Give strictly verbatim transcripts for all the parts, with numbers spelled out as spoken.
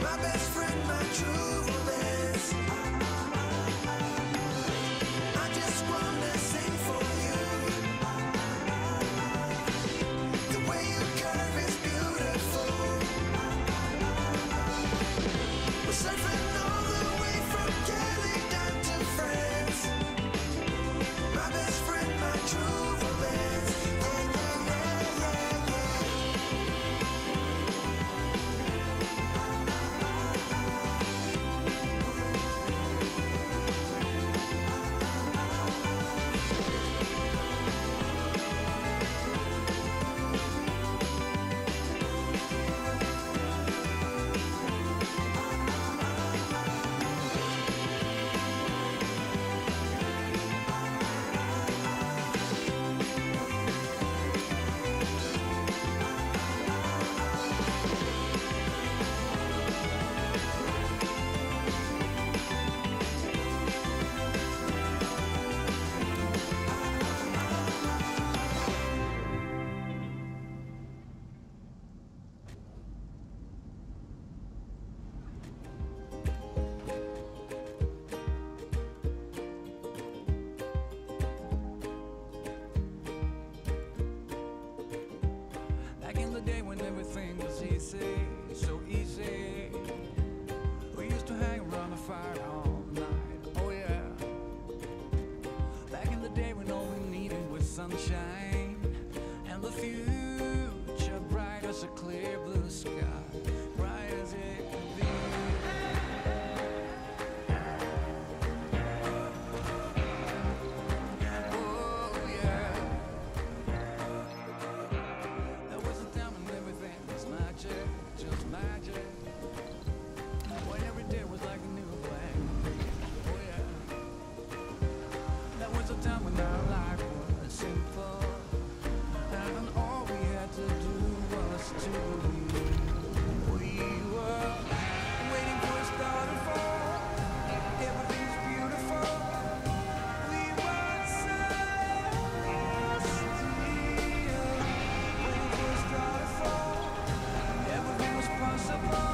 my best friend, my true romance. I just wanna sing for you. The way you curve is beautiful. We're surfing all the way from Cali down to France. My best friend, my true romance. Yeah, yeah, yeah, yeah, yeah. Back in the day when everything was easy, so easy. We used to hang around the fire all night, oh yeah. Back in the day when all we needed was sunshine and the future bright as a clear blue sky, bright as it could be. Oh yeah. There was a time when everything was magic, just magic. When every day was like a new blank. Oh yeah. There was a time when our life was simple, and all we had to do was to believe. We were waiting for a star to fall. Everything's beautiful. We were celestial. Waiting for a star to fall. Everything was possible.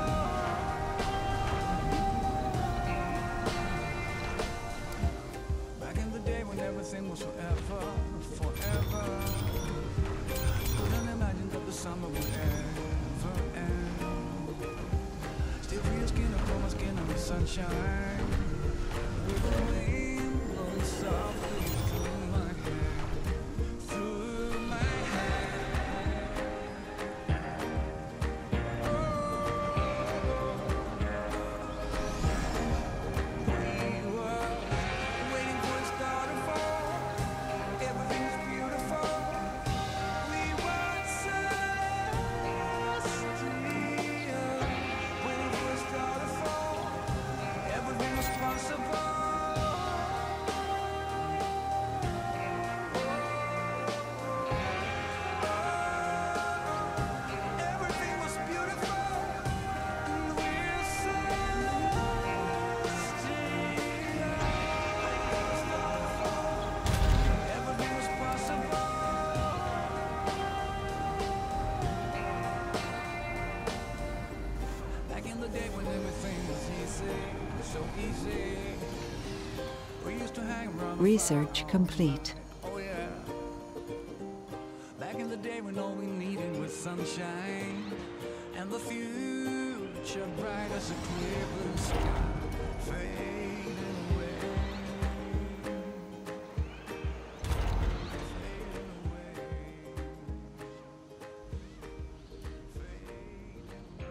Back in the day when everything was forever, forever. Couldn't imagine that the summer would ever end. Still feel your skin upon my skin in the sunshine. With the wind blowing softly through my hair, through my hair. We were waiting for a star to fall. Everything's beautiful. We were celestial. Waiting for a star to fall. Everything was possible. Everything was beautiful. And we're celestial. Waiting for a star to fall. Everything was possible. Back in the day when everything was easy, so easy. We used to hang around the Research fire. complete. Oh yeah. Back in the day when all we needed was sunshine and the future bright as a clear blue sky, fading away. Fading away. Fading away.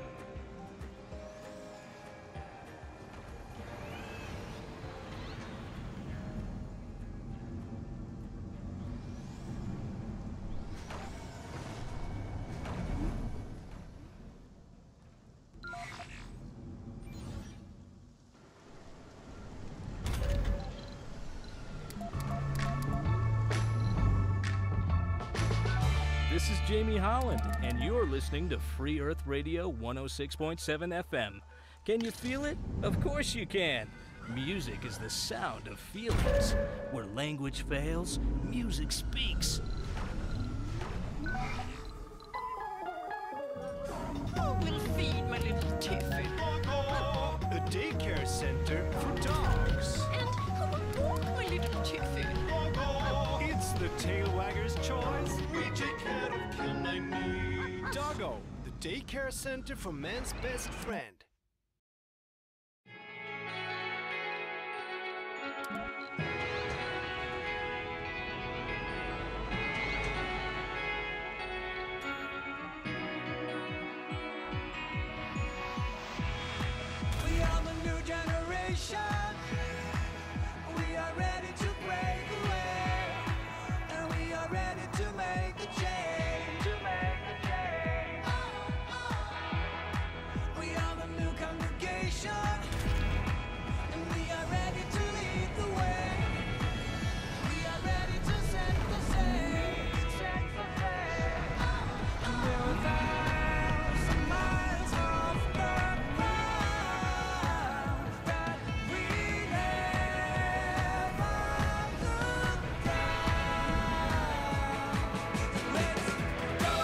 This is Jamie Holland, and you're listening to Free Earth Radio one oh six point seven F M. Can you feel it? Of course you can. Music is the sound of feelings. Where language fails, music speaks. Open feed, my little tiffin. Daycare Center for Man's Best Friend. We are the new generation. We are ready to break away, and we are ready to make a change. To make a change. We are the new congregation, and we are ready to lead the way. We are ready to set the stage. Set the stage. And we're a thousand miles off the ground that we never look down. Let's go.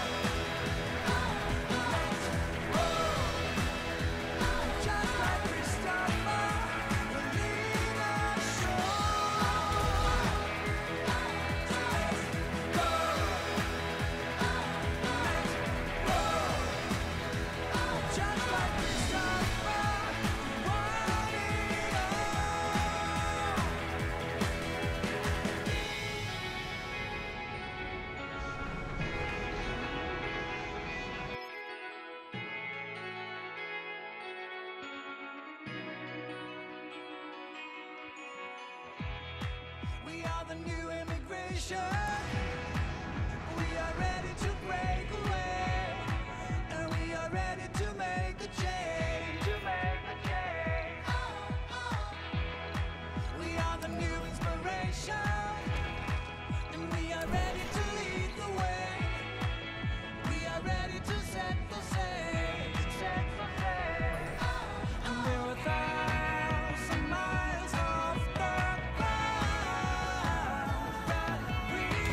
Let's roll. Just like Christopher, the leader shore. So let's go. Let's roll. Just like Christopher, want it all. We are the new immigration. We are ready to break away, and we are ready to make a change. To make a change. We are the new inspiration, and we are ready to lead the way. We are ready to set the stage. Set the stage. And we're a thousand miles off the ground that we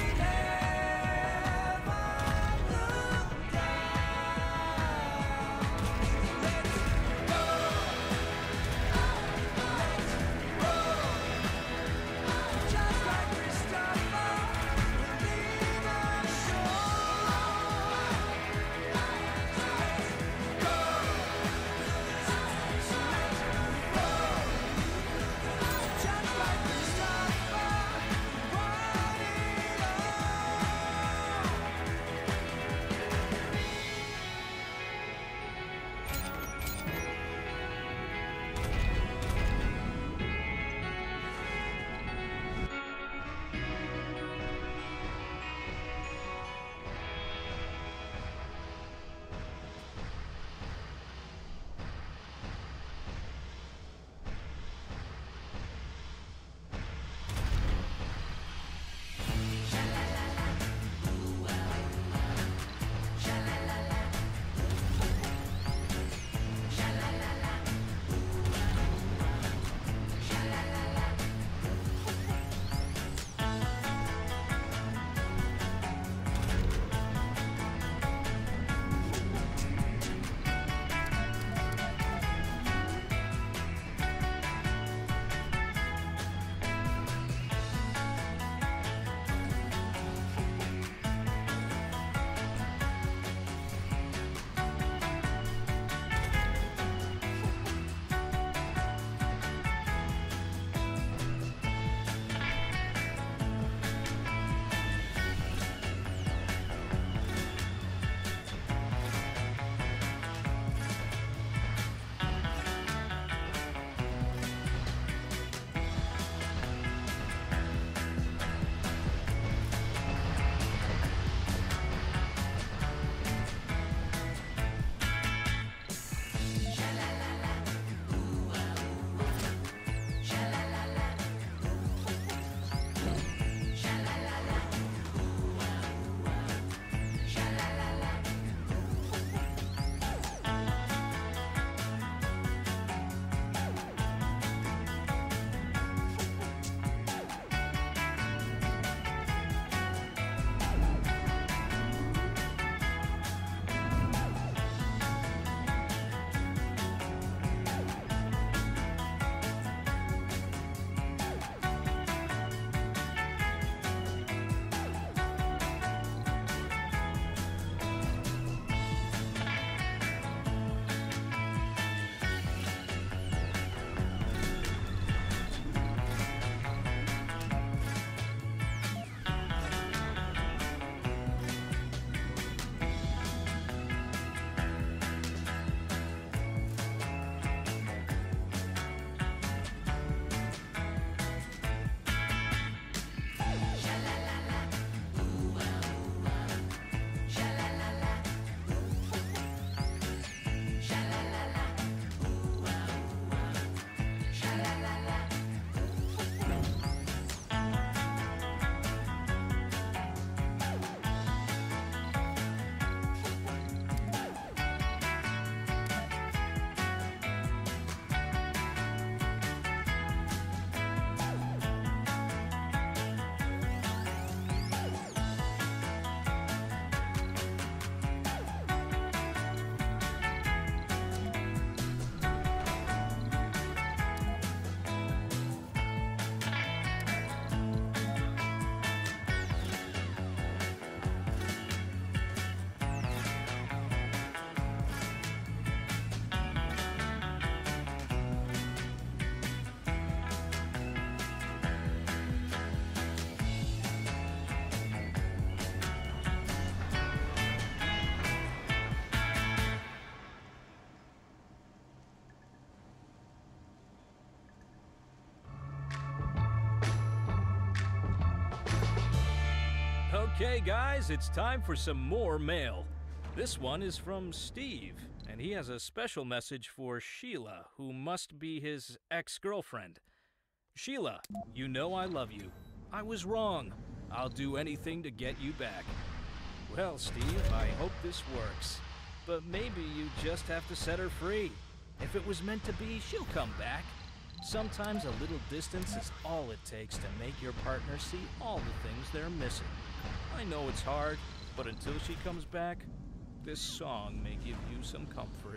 Okay, guys, it's time for some more mail. This one is from Steve, and he has a special message for Sheila, who must be his ex-girlfriend. Sheila, you know I love you. I was wrong. I'll do anything to get you back. Well, Steve, I hope this works. But maybe you just have to set her free. If it was meant to be, she'll come back. Sometimes a little distance is all it takes to make your partner see all the things they're missing. I know it's hard, but until she comes back, this song may give you some comfort.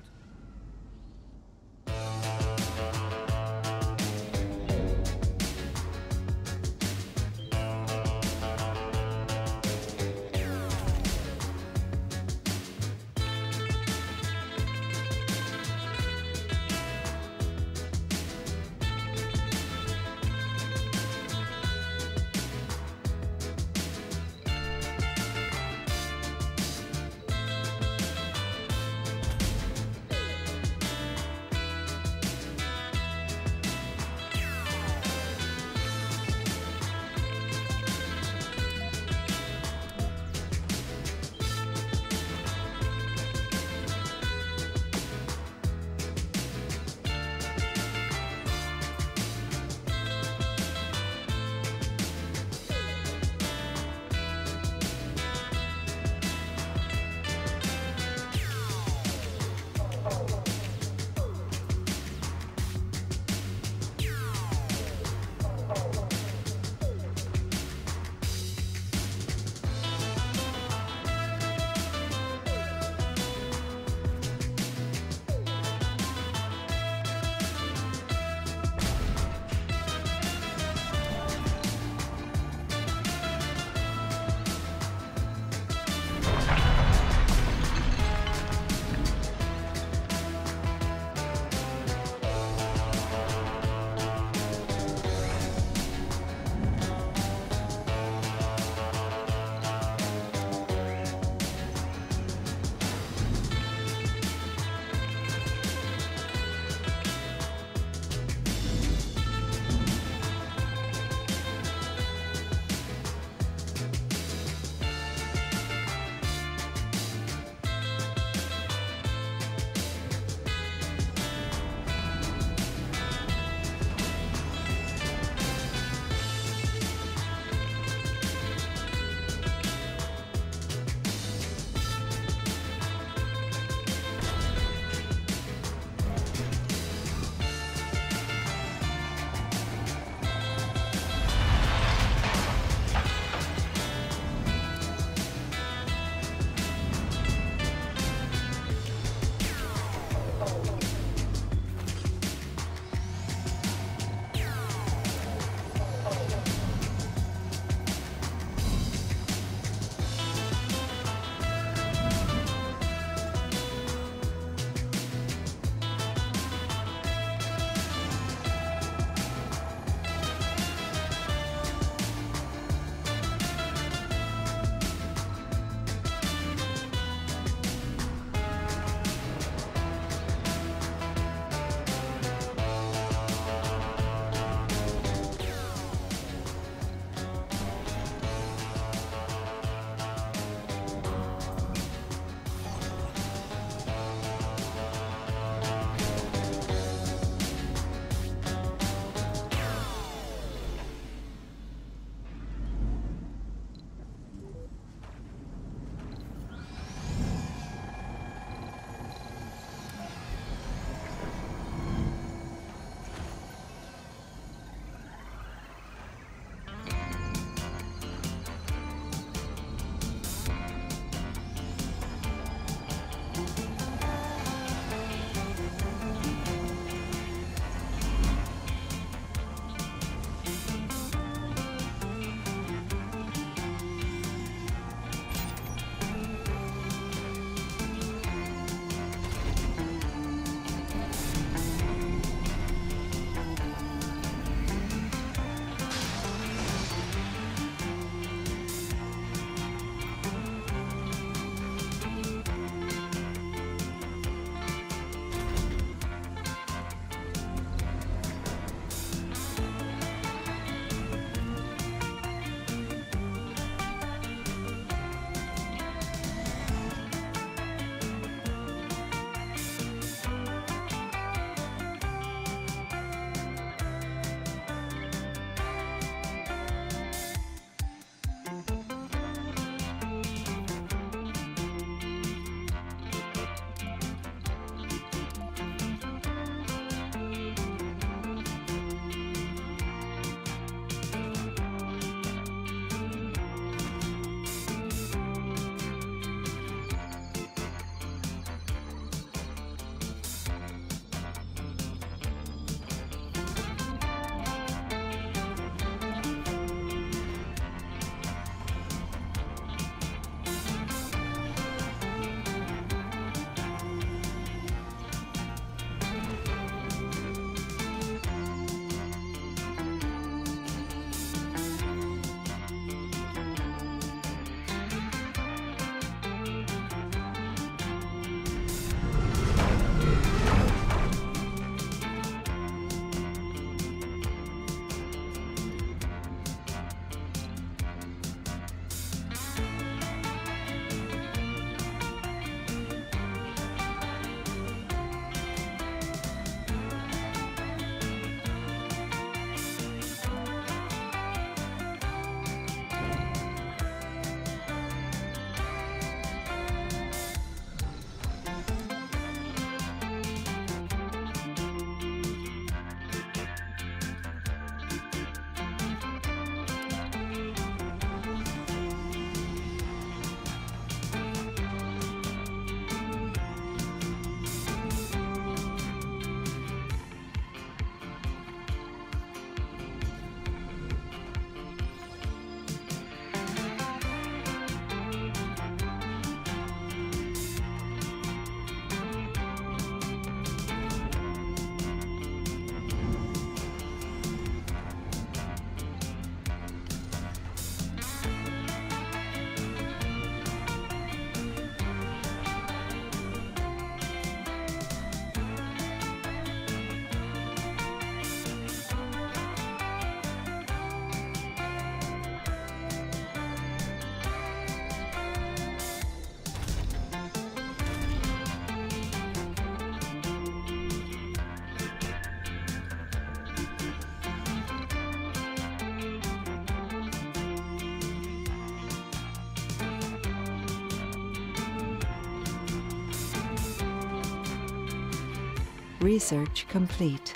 Research complete.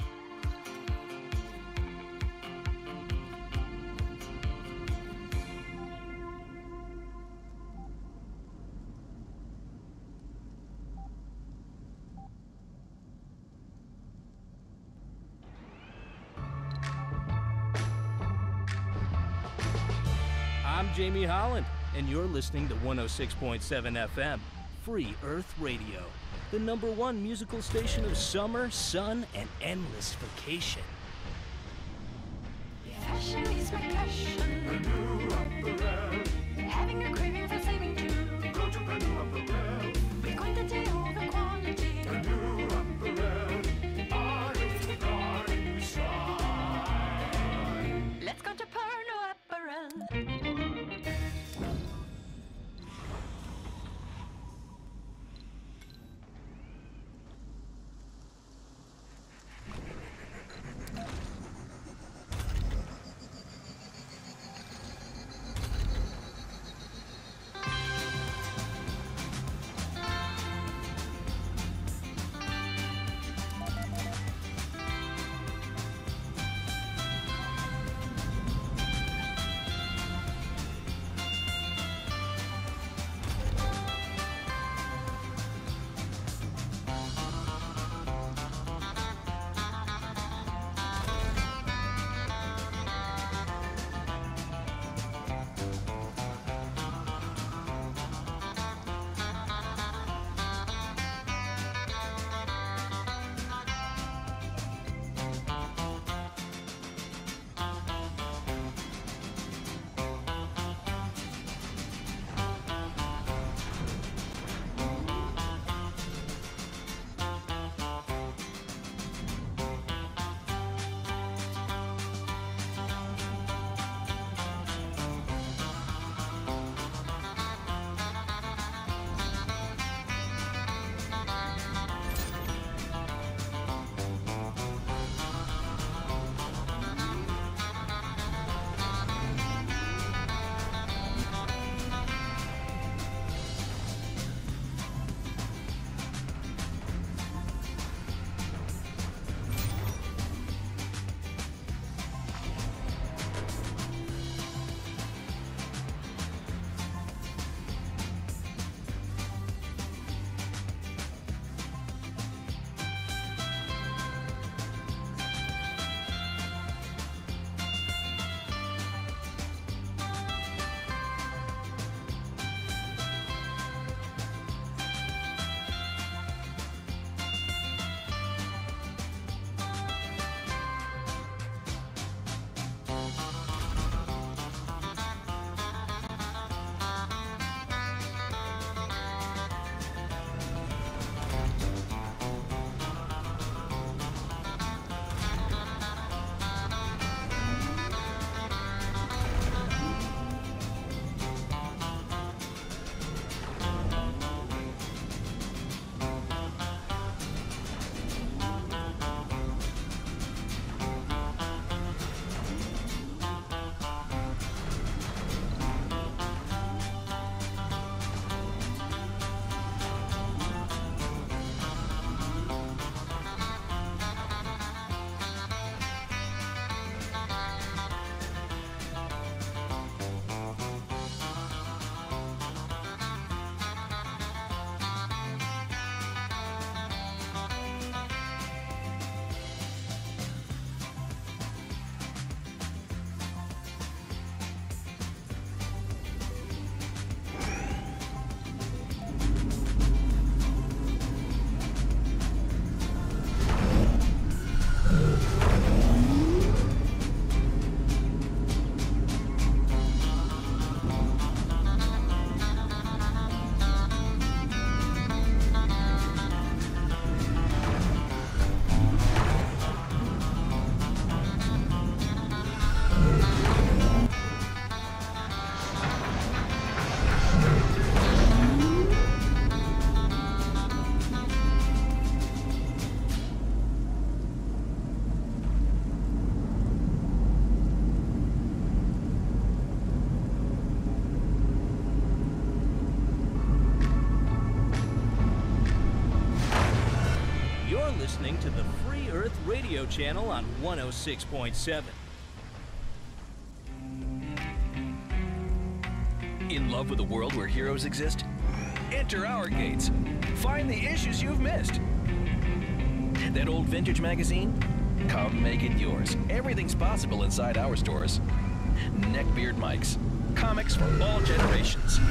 I'm Jamie Holland, and you're listening to one oh six point seven F M, Free Earth Radio, the number one musical station of summer, sun, and endless vacation. Fashion is my passion. Penu Apparel. Having a craving for saving too. Go to Penu Apparel. With quantity over quality. Penu Apparel. Our darling style. Let's go to Penu Apparel. listening to the Free Earth Radio channel on one oh six point seven. In love with a world where heroes exist? Enter our gates. Find the issues you've missed. That old vintage magazine? Come make it yours. Everything's possible inside our stores. Neckbeard Mikes. Comics for all generations.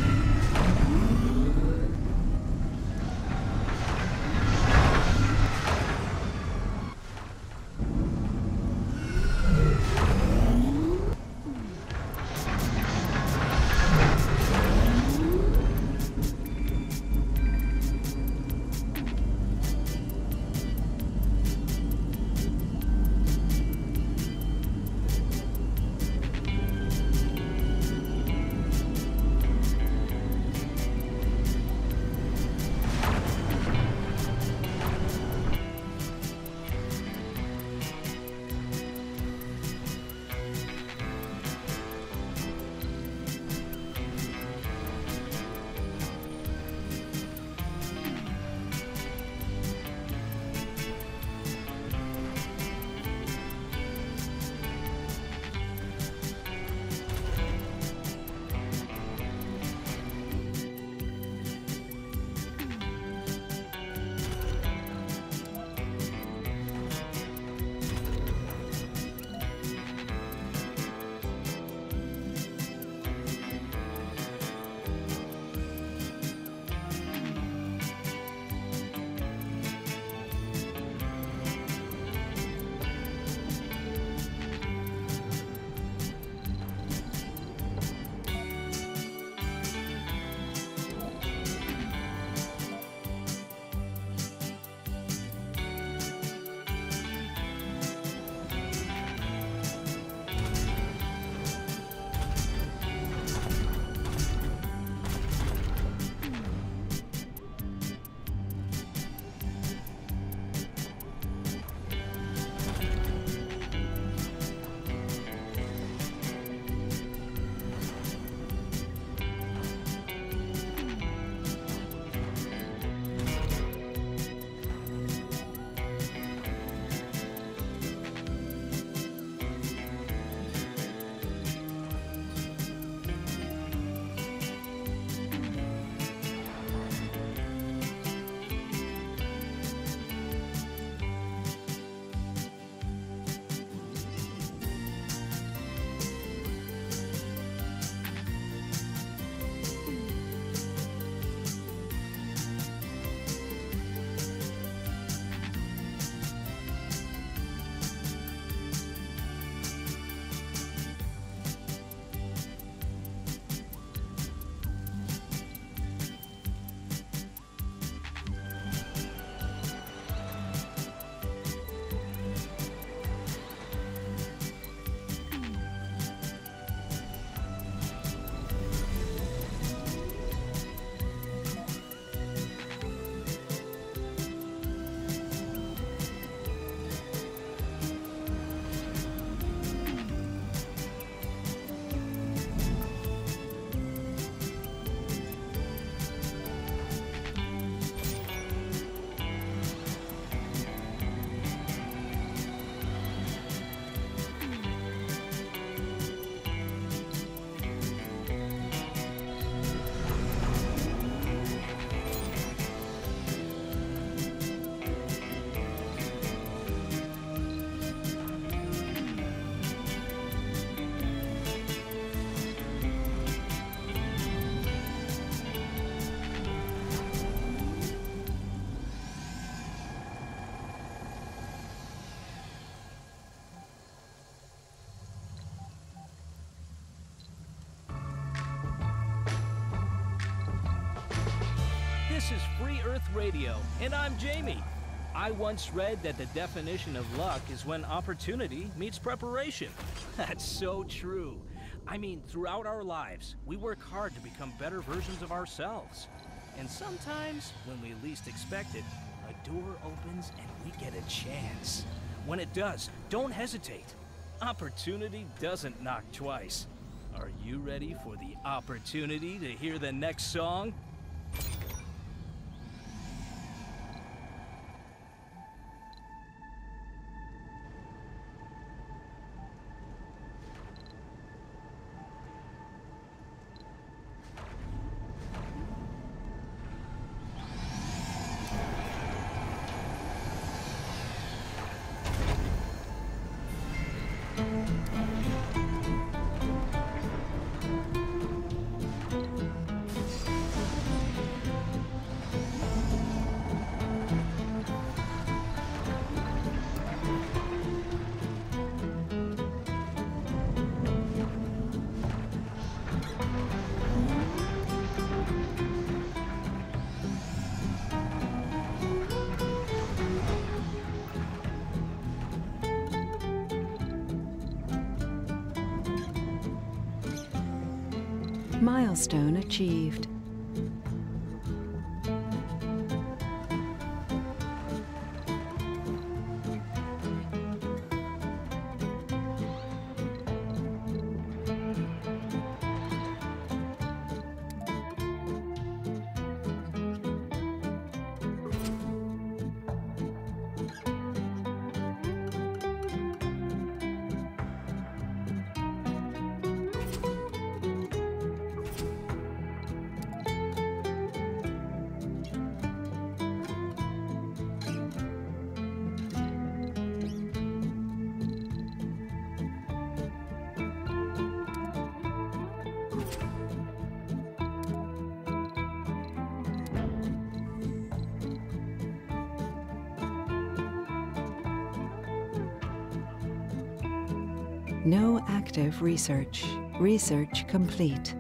This is Free Earth Radio, and I'm Jamie. I once read that the definition of luck is when opportunity meets preparation. That's so true. I mean, throughout our lives, we work hard to become better versions of ourselves. And sometimes, when we least expect it, a door opens and we get a chance. When it does, don't hesitate. Opportunity doesn't knock twice. Are you ready for the opportunity to hear the next song? Milestone achieved. No active research. Research complete.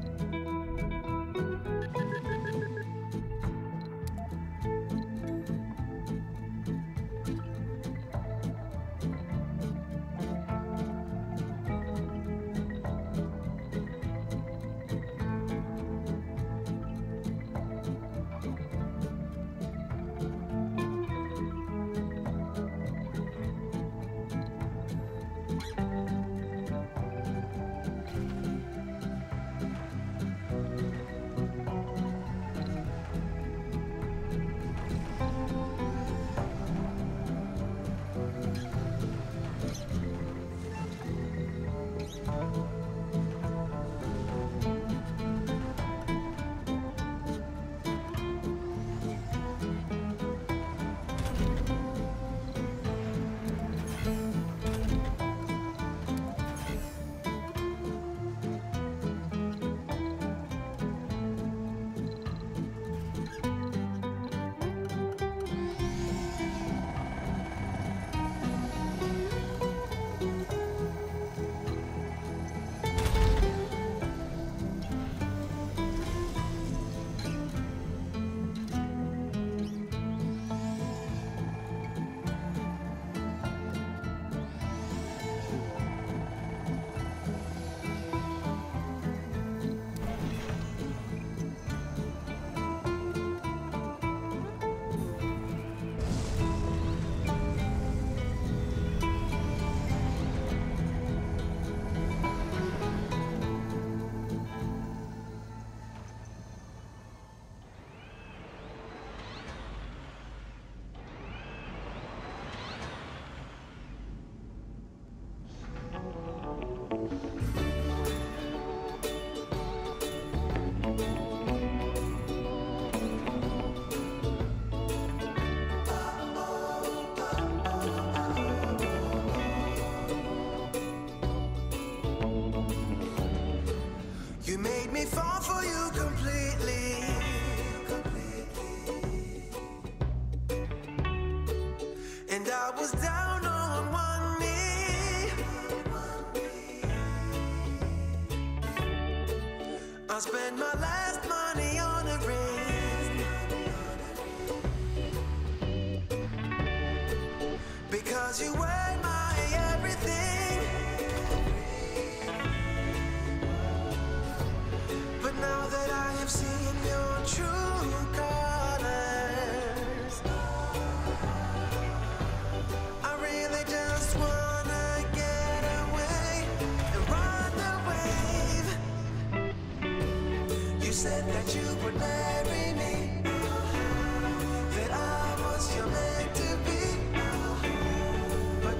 You made me fall for you completely. And I was down on one knee. I spent my last money on a ring because you were my everything. But now that I have seen your true colors, I really just wanna get away and ride the wave. You said that you would marry me, that I was your meant to be, but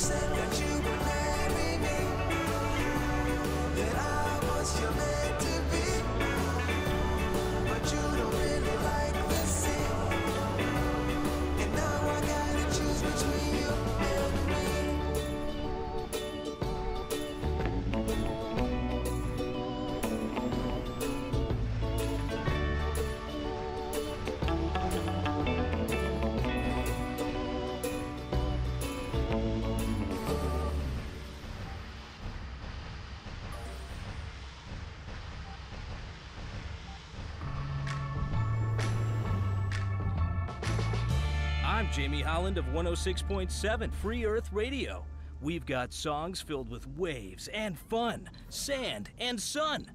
said that you would marry me, that I was your man to be, but you don't really like the sea, and now I gotta choose between you and me. I'm Jamie Holland of one oh six point seven Free Earth Radio. We've got songs filled with waves and fun, sand and sun.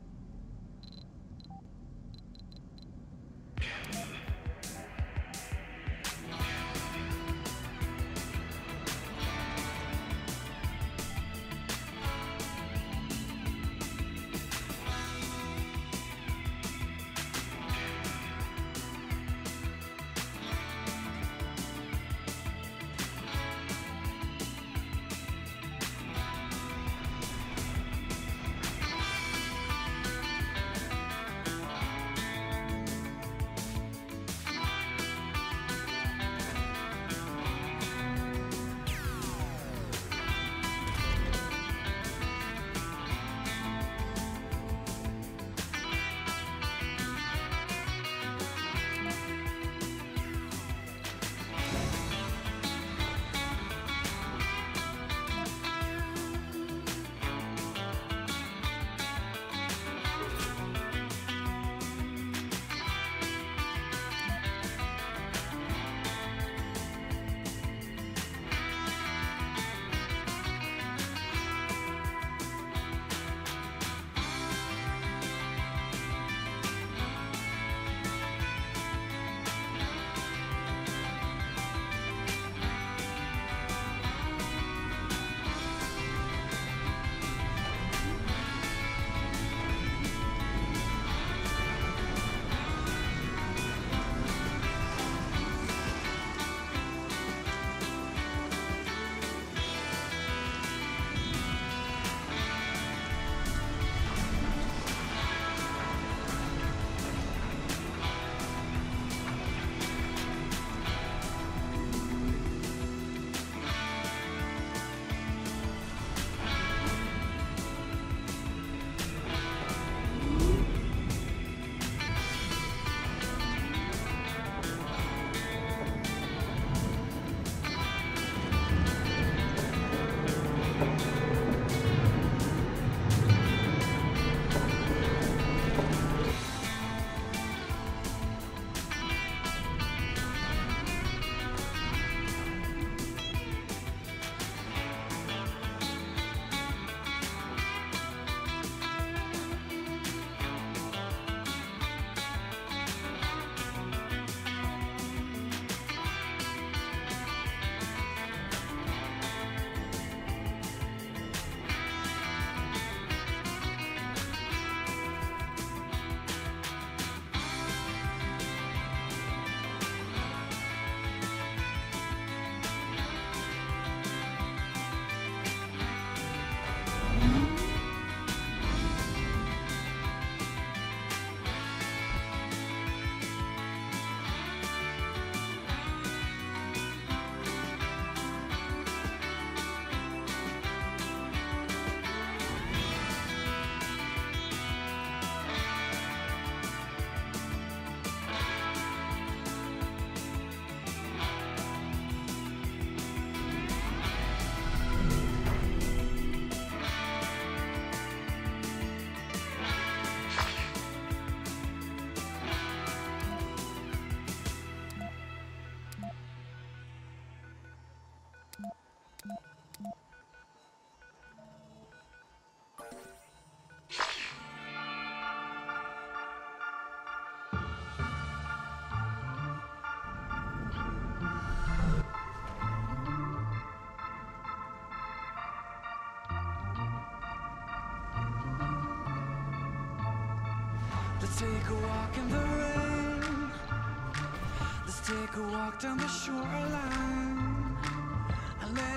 Let's take a walk in the rain. Let's take a walk down the shoreline. And let's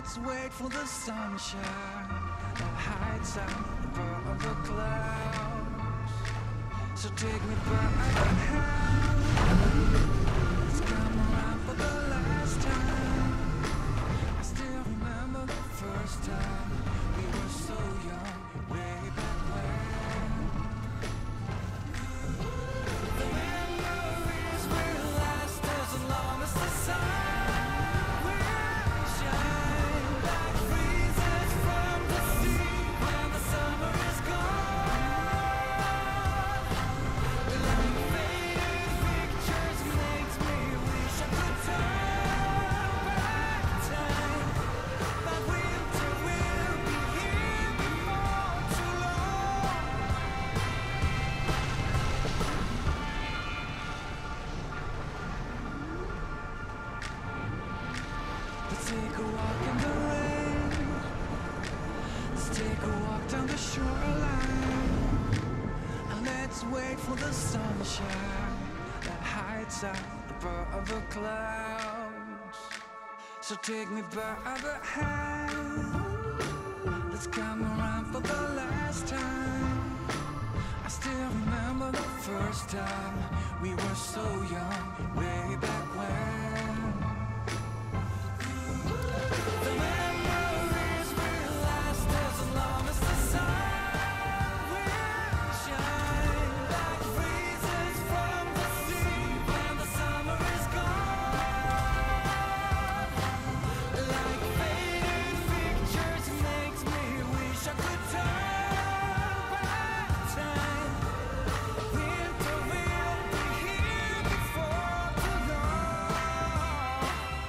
let's wait for the sunshine that hides out above the clouds. So take me by the hand. Let's come around for the last time. I still remember the first time we were so young, way back when. The memories will last as long as the sun will shine like breezes from the sea when the summer is gone. Like faded pictures makes me wish I could turn back time, but winter will be here before too long. Let's take a walk in the rain. Let's take a walk down the shoreline. And let's wait for the sunshine that hides out above the clouds. So take me by the hand. Let's come around for the last time. I still remember the first time we were so young, way back when. The memories will last as long as the sun will shine like breezes from the sea when the summer is gone. Like faded pictures makes me wish I could turn back time. Winter will be here before too long.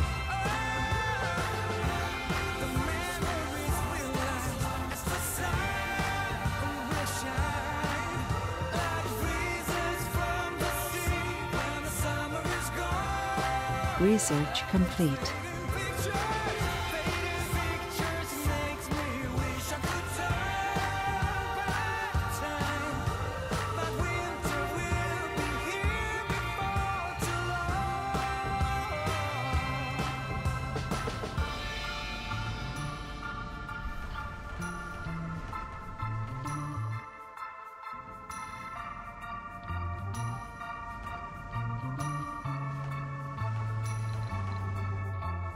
The memories will last as the sun will shine like breezes from the sea when the summer is gone. Research complete. Pictures, faded pictures makes me wish I could turn back time, but winter will be here before too long.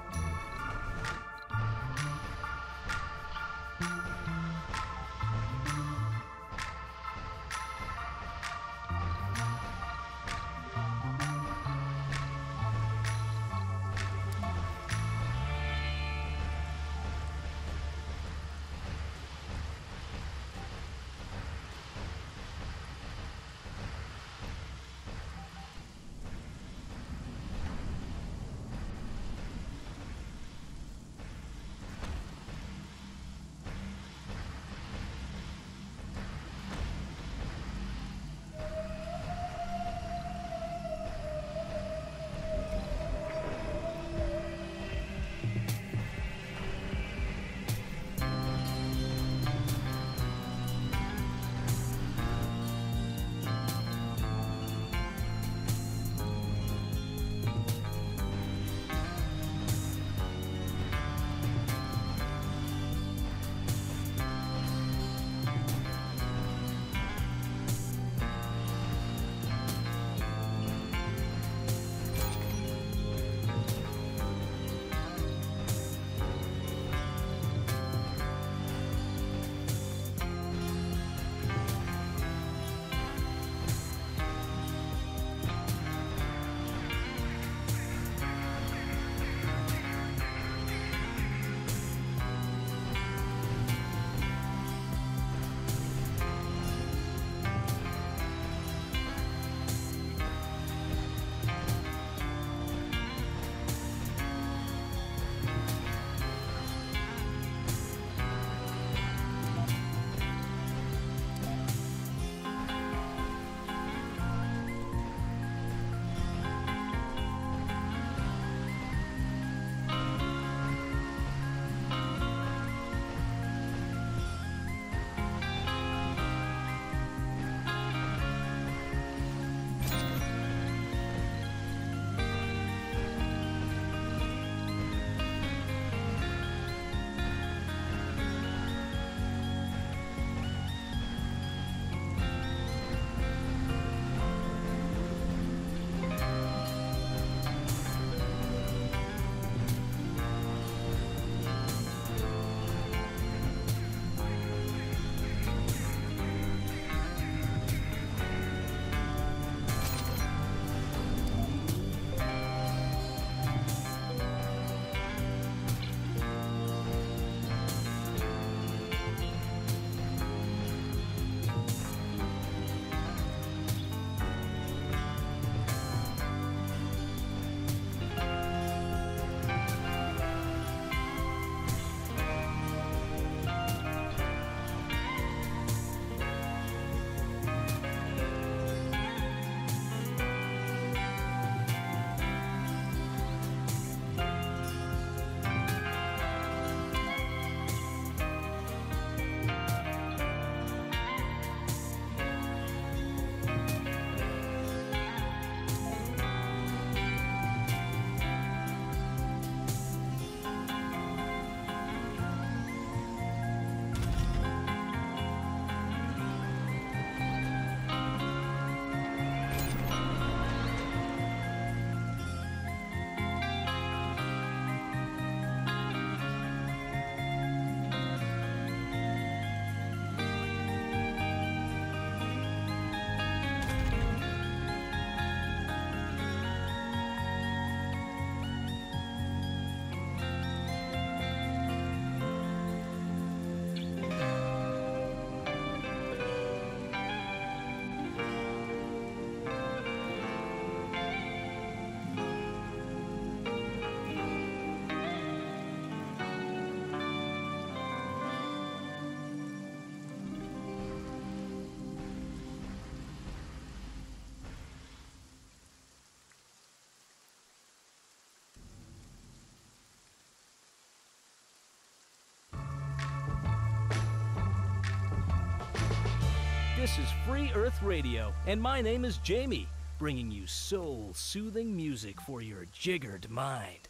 This is Free Earth Radio, and my name is Jamie, bringing you soul-soothing music for your jiggered mind.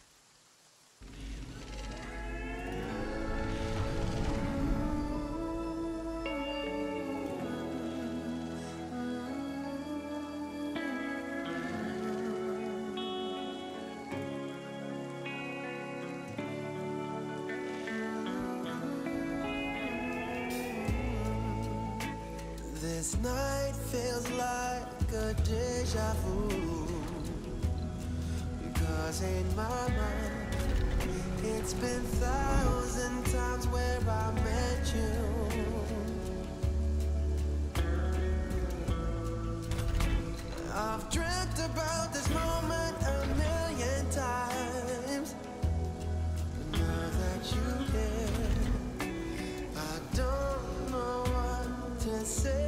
This night feels like a deja vu, because in my mind it's been thousand times where I met you. I've dreamt about this moment a million times, but now that you're here, I don't know what to say.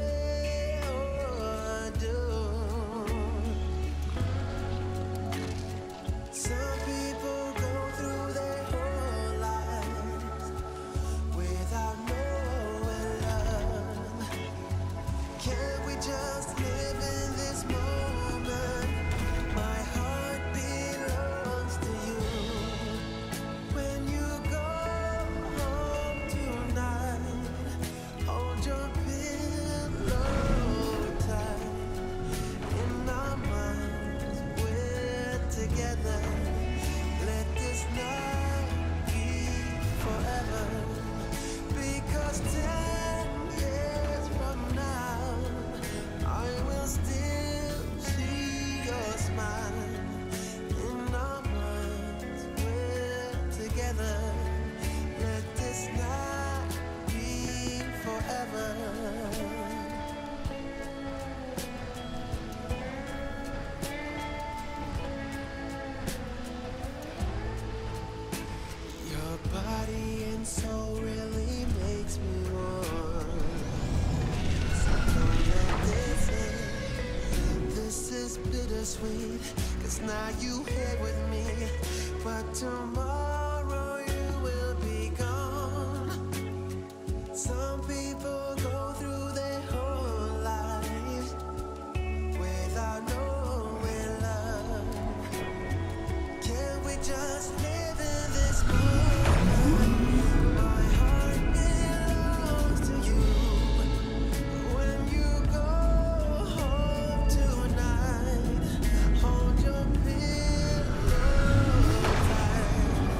Sweet, cause now you here with me, but tomorrow you will be gone. Some people go through their whole lives without knowing love. Can we just live in this moment? My heart belongs to you. When you go home tonight, hold your pillow tight.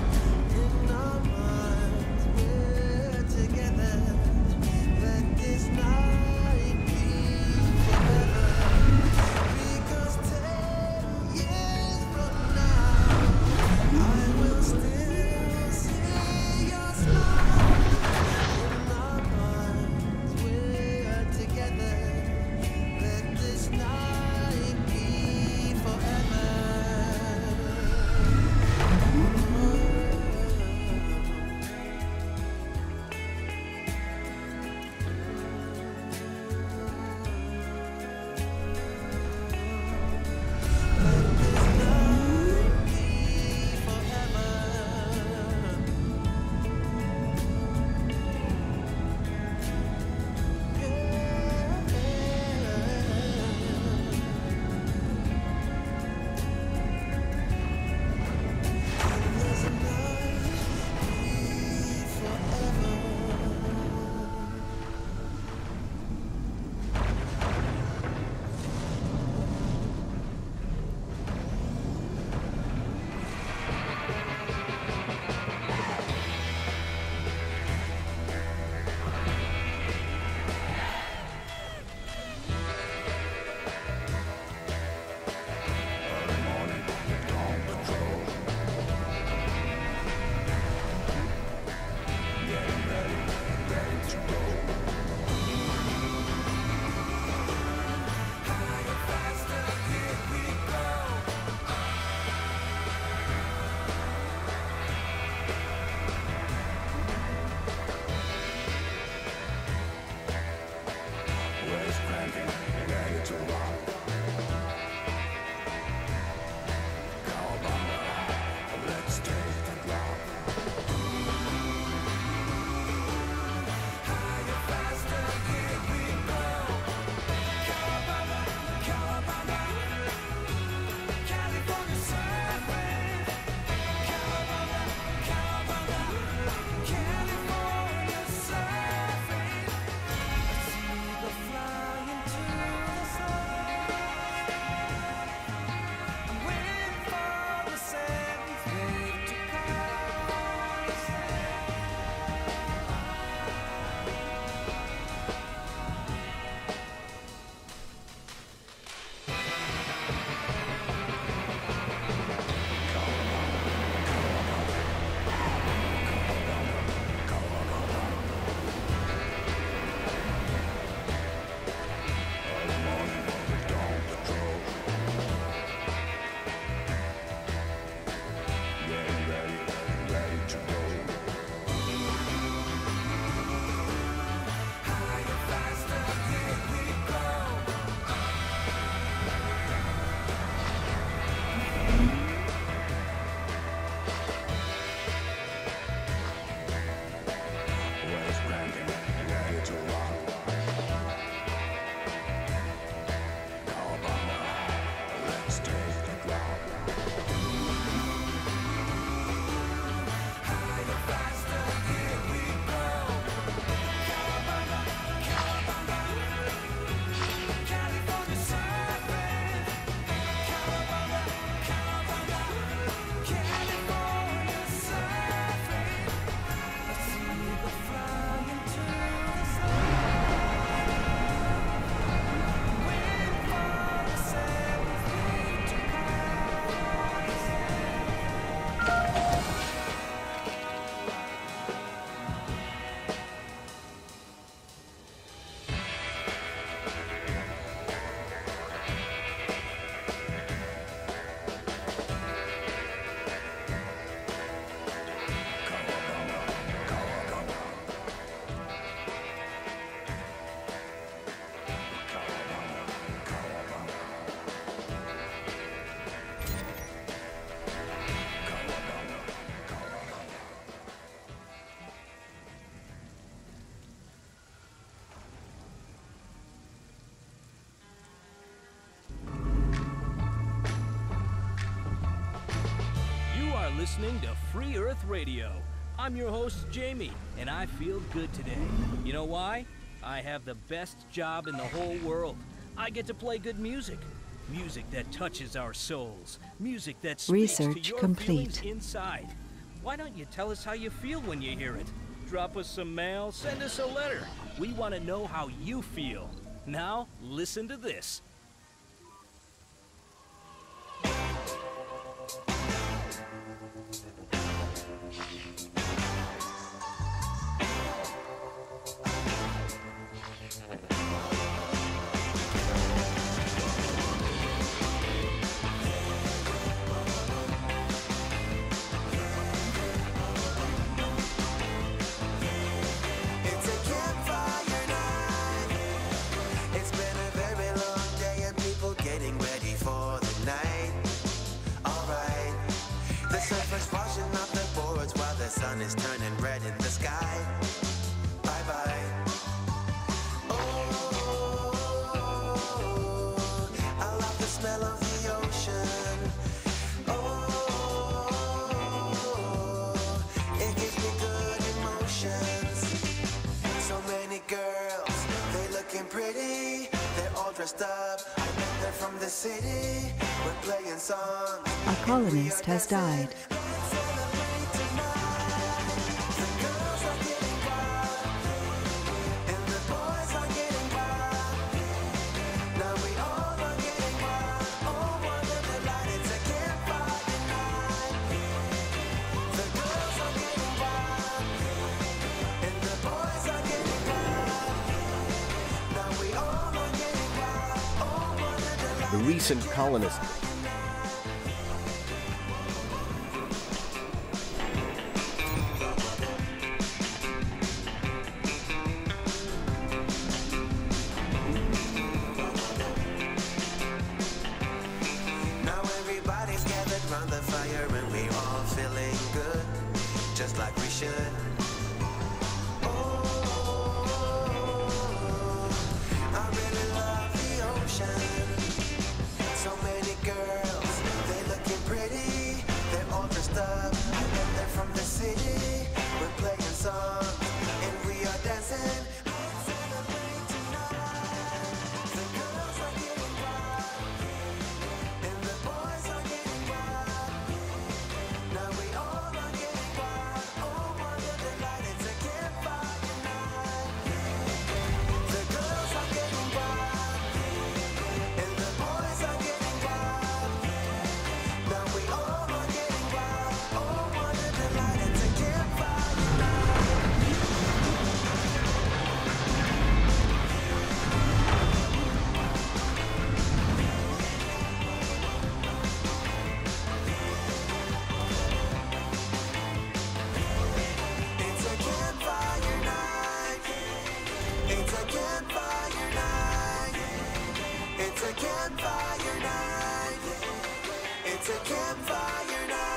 listening to Free Earth Radio. I'm your host, Jamie, and I feel good today. You know why? I have the best job in the whole world. I get to play good music. Music that touches our souls. Music that speaks Research to your complete. feelings inside. Why don't you tell us how you feel when you hear it? Drop us some mail, send us a letter. We want to know how you feel. Now, listen to this. It's a campfire night. It's been a very long day and people getting ready for the night. Alright. The surfers washing off their boards while the sun is turning red in the sky. Bye bye. Oh, I love the smell of the ocean. Oh, it gives me good emotions. So many girls, they looking pretty. They're all dressed up. I bet they're from the city. We're playing songs. A colonist has died. Let's celebrate tonight. The girls are getting wild, and the boys are getting wild. Now we all are getting wild. Oh, what a delight! It's a campfire night. The girls are getting wild, and the boys are getting wild. Now we all are getting wild. Oh, what a delight! The recent colonist. Now everybody's gathered round the fire and we all feeling good, just like we should. Oh, I really love the ocean. So many girls, they looking pretty. They're all dressed up. I bet they're from the city. We're playing songs and we are dancing. Let's celebrate tonight. The girls are getting wild. And the boys are getting wild. Now we all are getting wild. Oh, what a delight. It's a campfire night. The girls are getting wild. And the boys are getting wild. Now we all are getting wild. Oh, what a delight. It's a campfire night. It's a campfire night. It's a campfire night. It's a campfire night. It's a campfire night.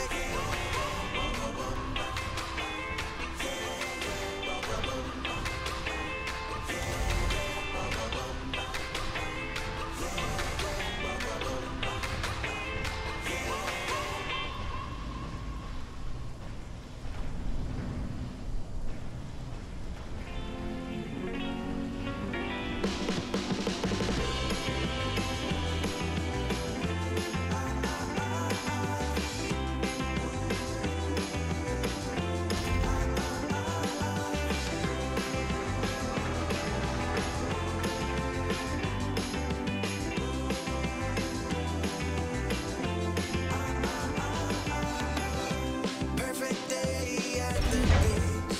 Perfect day at the beach.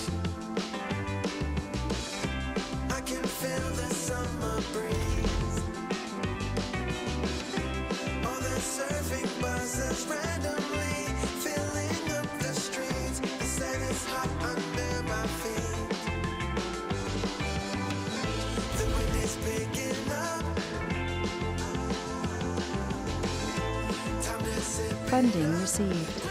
I can feel the summer breeze. All the surfing buses randomly filling up the streets. The sand is hot under my feet. The wind is picking up. Time to sit Funding received.